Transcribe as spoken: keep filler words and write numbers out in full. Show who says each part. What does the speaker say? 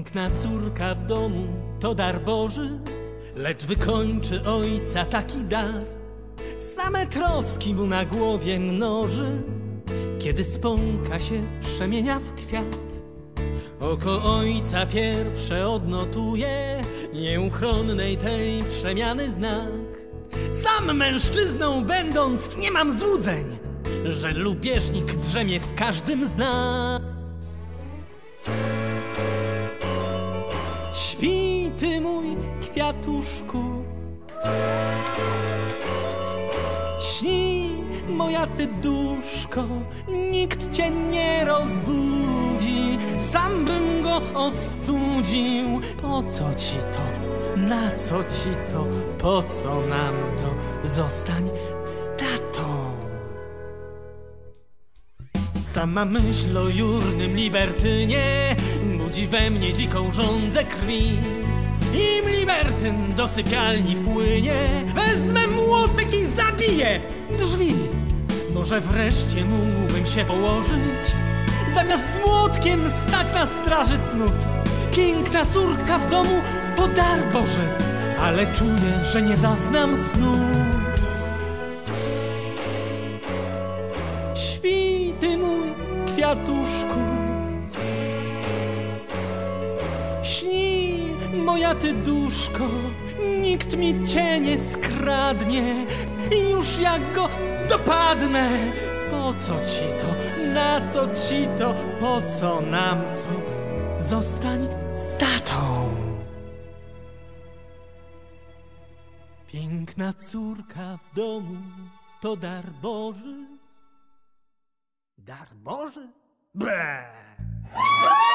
Speaker 1: Piękna córka w domu to dar Boży, lecz wykończy ojca taki dar. Same troski mu na głowie mnoży, kiedy spąka się przemienia w kwiat. Oko ojca pierwsze odnotuje nieuchronnej tej przemiany znak. Sam mężczyzną będąc nie mam złudzeń, że lubieżnik drzemie w każdym z nas. Śpi ty mój kwiatuszku, śni moja ty duszko, nikt cię nie rozbudzi, sam bym go ostudził. Po co ci to, na co ci to, po co nam to, zostań z tatą. Sama myśl o jurnym libertynie budzi we mnie dziką żądzę krwi. Im libertyn do sypialni wpłynie, wezmę młotek i zabiję drzwi. Może wreszcie mógłbym się położyć, zamiast z młotkiem stać na straży cnót. Piękna córka w domu to dar Boży, ale czuję, że nie zaznam snu. Śpi ty mój kwiatuszku, śni moja ty duszko, nikt mi cię nie skradnie i już jak go dopadnę. Po co ci to, na co ci to, po co nam to, zostań z tatą. Piękna córka w domu to dar Boży. Dar Boży? Ble!